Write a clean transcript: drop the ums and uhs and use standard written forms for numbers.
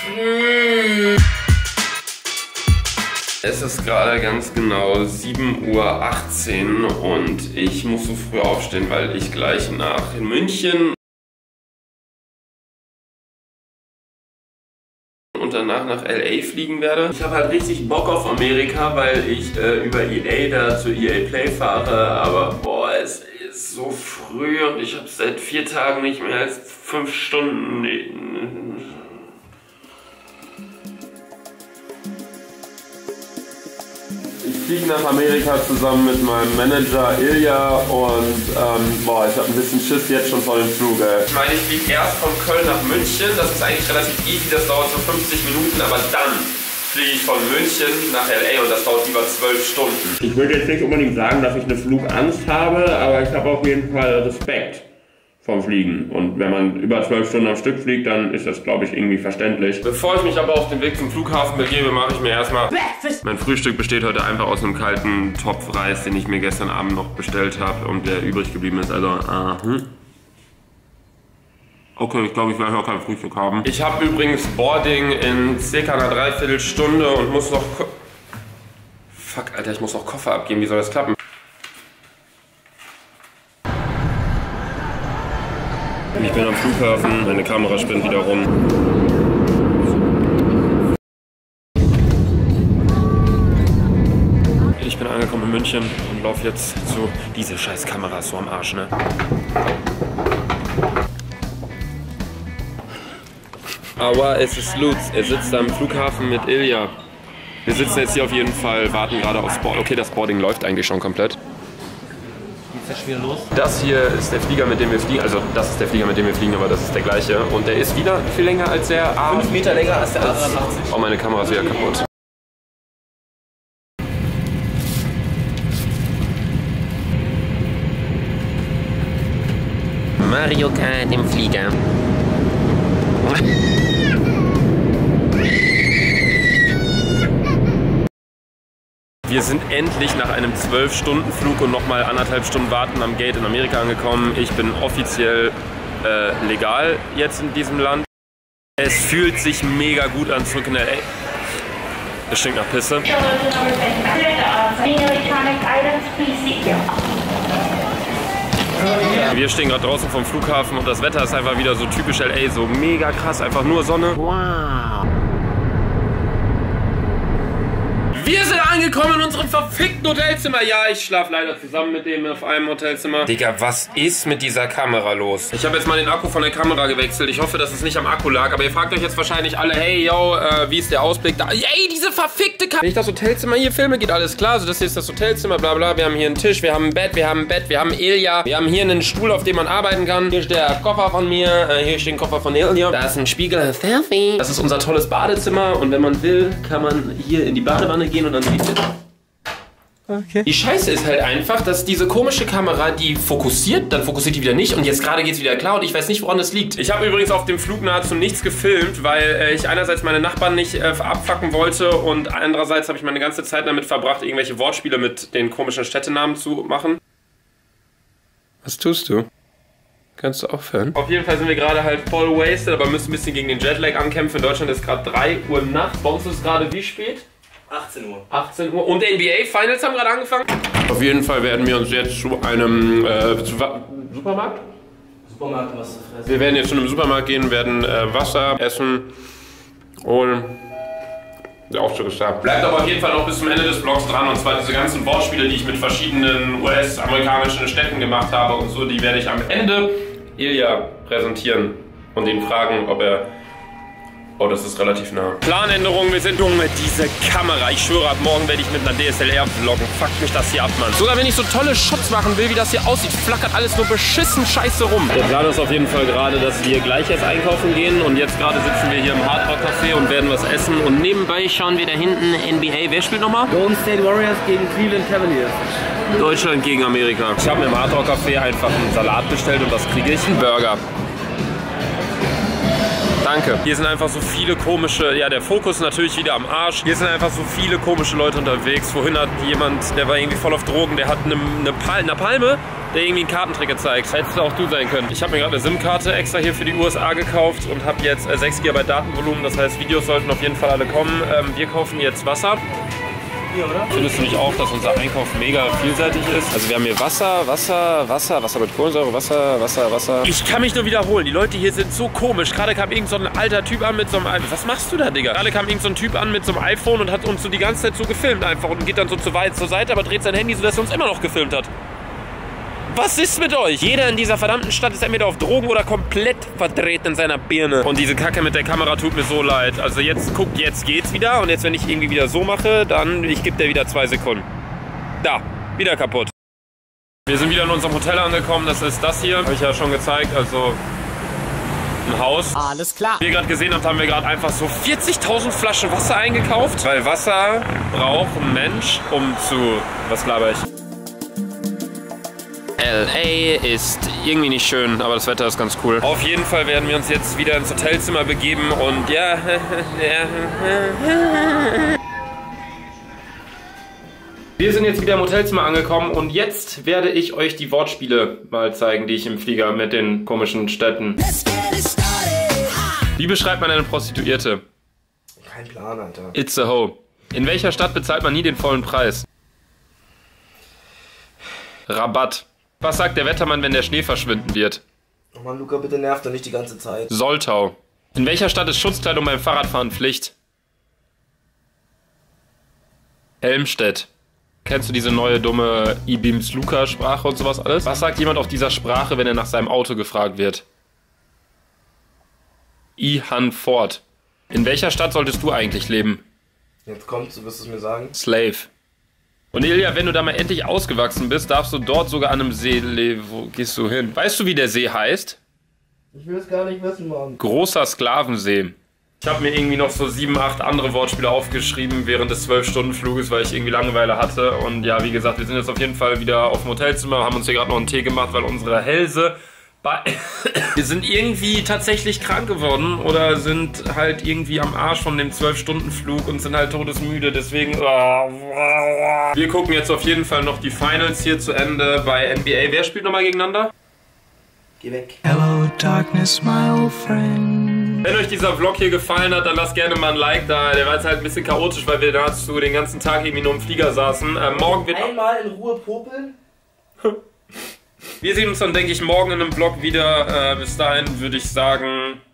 Es ist gerade ganz genau 7:18 Uhr und ich muss so früh aufstehen, weil ich gleich nach München und danach nach LA fliegen werde. Ich habe halt richtig Bock auf Amerika, weil ich über EA da zu EA Play fahre, aber boah, es ist so früh und ich habe seit 4 Tagen nicht mehr als 5 Stunden. Ich fliege nach Amerika zusammen mit meinem Manager Ilja und boah, ich habe ein bisschen Schiss jetzt schon vor dem Flug. Ich meine, ich fliege erst von Köln nach München, das ist eigentlich relativ easy, das dauert so 50 Minuten, aber dann fliege ich von München nach LA und das dauert über 12 Stunden. Ich würde jetzt nicht unbedingt sagen, dass ich eine Flugangst habe, aber ich habe auf jeden Fall Respekt vom Fliegen. Und wenn man über 12 Stunden am Stück fliegt, dann ist das, glaube ich, irgendwie verständlich. Bevor ich mich aber auf den Weg zum Flughafen begebe, mache ich mir erstmal Breakfast. Mein Frühstück besteht heute einfach aus einem kalten Topf Reis, den ich mir gestern Abend noch bestellt habe und der übrig geblieben ist. Also, okay, ich glaube, ich werde auch kein Frühstück haben. Ich habe übrigens Boarding in circa einer Dreiviertelstunde und muss noch... Fuck, Alter, ich muss noch Koffer abgeben. Wie soll das klappen? Ich bin am Flughafen, meine Kamera spinnt wieder rum. Ich bin angekommen in München und laufe jetzt zu... Diese scheiß Kamera ist so am Arsch, ne? Aber es ist Lutz, er sitzt am Flughafen mit Ilja. Wir sitzen jetzt hier auf jeden Fall, warten gerade aufs Boarding. Okay, das Boarding läuft eigentlich schon komplett. Geht's ja wieder los? Das hier ist der Flieger, mit dem wir fliegen. Also das ist der Flieger, mit dem wir fliegen, aber das ist der gleiche. Und der ist wieder viel länger als der A. 5 Meter länger als der A380. Oh, meine Kamera ist wieder kaputt. Mario Kart im Flieger. Wir sind endlich nach einem 12-Stunden-Flug und nochmal 1,5 Stunden Warten am Gate in Amerika angekommen. Ich bin offiziell legal jetzt in diesem Land. Es fühlt sich mega gut an, zurück in LA. Es stinkt nach Pisse. Wir stehen gerade draußen vom Flughafen und das Wetter ist einfach wieder so typisch LA, so mega krass, einfach nur Sonne. Wow. Wir sind angekommen in unserem verfickten Hotelzimmer. Ja, ich schlafe leider zusammen mit dem auf einem Hotelzimmer. Digga, was ist mit dieser Kamera los? Ich habe jetzt mal den Akku von der Kamera gewechselt. Ich hoffe, dass es nicht am Akku lag. Aber ihr fragt euch jetzt wahrscheinlich alle, hey, yo, wie ist der Ausblick da? Ey, diese verfickte Kamera. Wenn ich das Hotelzimmer hier filme, geht alles klar. Also das hier ist das Hotelzimmer, bla bla. Wir haben hier einen Tisch, wir haben ein Bett, wir haben Ilja. Wir haben hier einen Stuhl, auf dem man arbeiten kann. Hier steht der Koffer von mir. Hier steht ein Koffer von Ilja. Da ist ein Spiegel. Selfie. Das ist unser tolles Badezimmer. Und wenn man will, kann man hier in die Badewanne gehen und dann sieht ihr. Okay. Die Scheiße ist halt einfach, dass diese komische Kamera, die fokussiert, dann fokussiert die wieder nicht und jetzt gerade geht's wieder klar und ich weiß nicht, woran das liegt. Ich habe übrigens auf dem Flug nahezu nichts gefilmt, weil ich einerseits meine Nachbarn nicht abfacken wollte und andererseits habe ich meine ganze Zeit damit verbracht, irgendwelche Wortspiele mit den komischen Städtenamen zu machen. Was tust du? Kannst du aufhören? Auf jeden Fall sind wir gerade halt voll wasted, aber müssen ein bisschen gegen den Jetlag ankämpfen. In Deutschland ist gerade 3 Uhr nachts. Bei uns ist es gerade wie spät? 18 Uhr. 18 Uhr. Und der NBA Finals haben gerade angefangen. Auf jeden Fall werden wir uns jetzt zu einem Supermarkt? Supermarkt, was zu fressen. Wir werden jetzt zu einem Supermarkt gehen, werden Wasser essen und der Aufzug ist da. Bleibt aber auf jeden Fall noch bis zum Ende des Vlogs dran. Und zwar diese ganzen Wortspiele, die ich mit verschiedenen US-amerikanischen Städten gemacht habe und so, die werde ich am Ende Ilja präsentieren und ihn fragen, ob er... Oh, das ist relativ nah. Planänderung, wir sind Junge, diese Kamera. Ich schwöre, ab morgen werde ich mit einer DSLR vloggen. Fuck mich das hier ab, Mann. Sogar wenn ich so tolle Shots machen will, wie das hier aussieht, flackert alles nur beschissen scheiße rum. Der Plan ist auf jeden Fall gerade, dass wir gleich jetzt einkaufen gehen. Und jetzt gerade sitzen wir hier im Hard Rock Café und werden was essen. Und nebenbei schauen wir da hinten NBA. Wer spielt nochmal? Golden State Warriors gegen Cleveland Cavaliers. Deutschland gegen Amerika. Ich habe mir im Hard Rock Café einfach einen Salat bestellt und was kriege ich? Einen Burger. Danke. Hier sind einfach so viele komische, ja, der Fokus natürlich wieder am Arsch. Hier sind einfach so viele komische Leute unterwegs. Vorhin hat jemand, der war irgendwie voll auf Drogen, der hat eine Palme der irgendwie einen Kartentrick gezeigt. Hättest auch du sein können. Ich habe mir gerade eine SIM-Karte extra hier für die USA gekauft und habe jetzt 6 GB Datenvolumen. Das heißt, Videos sollten auf jeden Fall alle kommen. Wir kaufen jetzt Wasser. Hier, oder? Findest du nicht auch, dass unser Einkauf mega vielseitig ist? Also wir haben hier Wasser mit Kohlensäure, Wasser. Ich kann mich nur wiederholen, die Leute hier sind so komisch. Gerade kam irgend so ein alter Typ an mit so einem iPhone. Was machst du da, Digga? Gerade kam irgend so ein Typ an mit so einem iPhone und hat uns so die ganze Zeit so gefilmt einfach und geht dann so zu weit zur Seite, aber dreht sein Handy so, dass er uns immer noch gefilmt hat. Was ist mit euch? Jeder in dieser verdammten Stadt ist entweder auf Drogen oder komplett verdreht in seiner Birne. Und diese Kacke mit der Kamera tut mir so leid. Also jetzt, guckt, jetzt geht's wieder. Und jetzt, wenn ich irgendwie wieder so mache, dann, ich gebe dir wieder 2 Sekunden. Da, wieder kaputt. Wir sind wieder in unserem Hotel angekommen. Das ist das hier. Habe ich ja schon gezeigt. Also ein Haus. Alles klar. Wie ihr gerade gesehen habt, haben wir gerade einfach so 40.000 Flaschen Wasser eingekauft. Weil Wasser braucht ein Mensch, um zu... Was laber ich? LA ist irgendwie nicht schön, aber das Wetter ist ganz cool. Auf jeden Fall werden wir uns jetzt wieder ins Hotelzimmer begeben und ja... Wir sind jetzt wieder im Hotelzimmer angekommen und jetzt werde ich euch die Wortspiele mal zeigen, die ich im Flieger mit den komischen Städten. Wie beschreibt man eine Prostituierte? Kein Plan, Alter. It's a hoe. In welcher Stadt bezahlt man nie den vollen Preis? Rabatt. Was sagt der Wettermann, wenn der Schnee verschwinden wird? Oh Mann, Luca, bitte nervt doch nicht die ganze Zeit. Soltau. In welcher Stadt ist Schutzkleidung beim Fahrradfahren Pflicht? Helmstedt. Kennst du diese neue dumme Ibims Luca Sprache und sowas alles? Was sagt jemand auf dieser Sprache, wenn er nach seinem Auto gefragt wird? Ihan Ford. In welcher Stadt solltest du eigentlich leben? Jetzt kommst du, wirst du es mir sagen? Slave. Und Ilja, wenn du da mal endlich ausgewachsen bist, darfst du dort sogar an einem See leben. Wo gehst du hin? Weißt du, wie der See heißt? Ich will es gar nicht wissen, Mann. Großer Sklavensee. Ich habe mir irgendwie noch so 7, 8 andere Wortspiele aufgeschrieben während des 12-Stunden-Fluges, weil ich irgendwie Langeweile hatte. Und ja, wie gesagt, wir sind jetzt auf jeden Fall wieder auf dem Hotelzimmer, haben uns hier gerade noch einen Tee gemacht, weil unsere Hälse... Wir sind irgendwie tatsächlich krank geworden oder sind halt irgendwie am Arsch von dem 12-Stunden-Flug und sind halt todesmüde, deswegen... Wir gucken jetzt auf jeden Fall noch die Finals hier zu Ende bei NBA. Wer spielt nochmal gegeneinander? Geh weg. Hello, darkness, my old friend. Wenn euch dieser Vlog hier gefallen hat, dann lasst gerne mal ein Like da. Der war jetzt halt ein bisschen chaotisch, weil wir dazu den ganzen Tag irgendwie nur im Flieger saßen. Morgen wird... Einmal in Ruhe popeln? Wir sehen uns dann, denke ich, morgen in einem Vlog wieder. Bis dahin würde ich sagen...